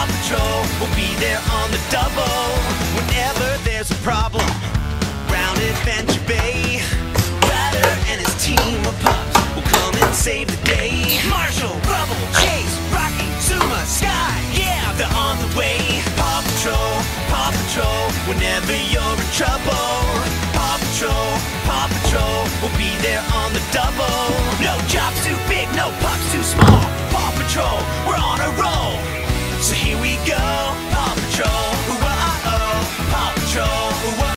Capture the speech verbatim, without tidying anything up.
Patrol will be there on the double whenever there's a problem round Adventure Bay. Ryder and his team of pups will come and save the day. Marshall, Rubble, Chase, Rocky, Zuma, Sky, yeah, they're on the way. Paw Patrol, Paw Patrol, whenever you're in trouble.